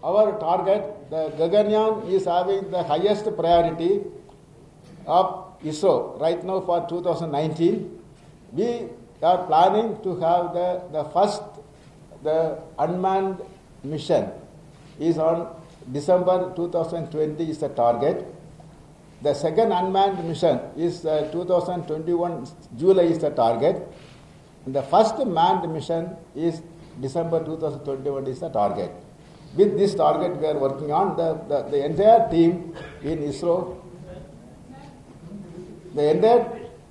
our target, the Gaganyaan is having the highest priority of ISRO right now for 2019. We are planning to have the unmanned mission is on December 2020 is the target. The second unmanned mission is 2021 July is the target. And the first manned mission is December 2021 is the target. With this target we are working on the entire team in ISRO. The entire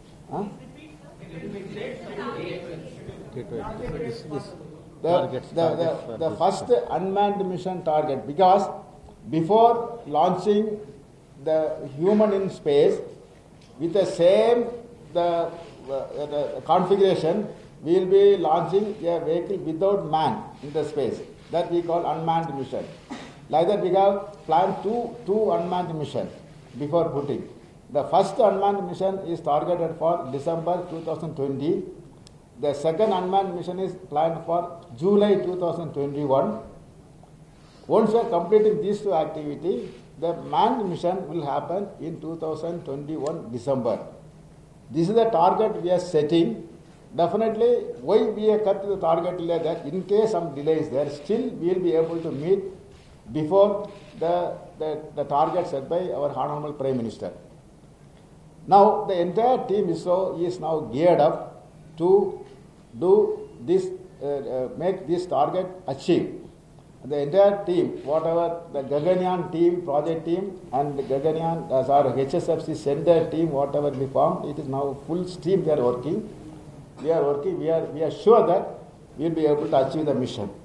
the first unmanned mission target, because before launching the human in space with the same the configuration, we will be launching a vehicle without man in the space. That we call unmanned mission. Like that we have planned two unmanned missions before putting. The first unmanned mission is targeted for December 2020. The second unmanned mission is planned for July 2021. Once we are completing these two activities, the manned mission will happen in 2021 December. This is the target we are setting. Definitely, why we have kept the target like that, in case some delay is there, still we will be able to meet before the target set by our Honorable Prime Minister. Now, the entire team ISRO is now geared up to do this, make this target achieve. The entire team, whatever the Gaganyaan team, project team, and the Gaganyaan, our HSFC center team, whatever we formed, it is now full steam. We are working. We are sure that we will be able to achieve the mission.